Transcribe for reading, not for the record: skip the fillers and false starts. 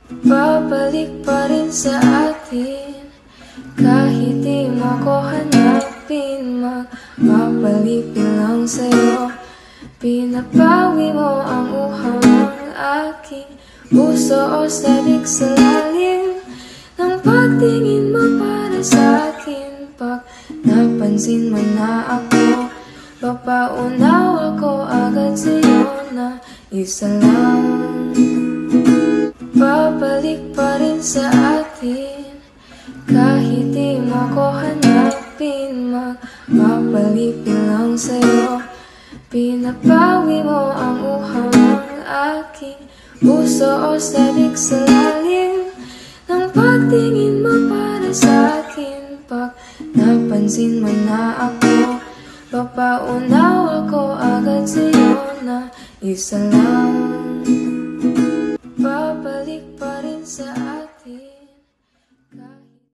Babalik pa rin sa atin kahit di mo ko hanapin. Magpapalipin lang sa'yo, pinapawi mo ang uhaw ng aking puso o sabik sa lalim ng pagtingin mo para sa akin. Pag napansin mo na ako, papaunaw ako agad sa'yo na isa lang. Babalik pa rin sa atin kahit di mo ko hanapin. Magpapalipin lang sa'yo, pinapawi mo ang uhaw ng aking puso o sabik sa lalim ng pagtingin mo para sa akin. Pag napansin mo na ako, papaunaw ako agad sa'yo na isa lang. Babalik pa rin sa